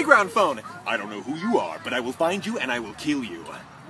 playground phone. I don't know who you are, but I will find you and I will kill you.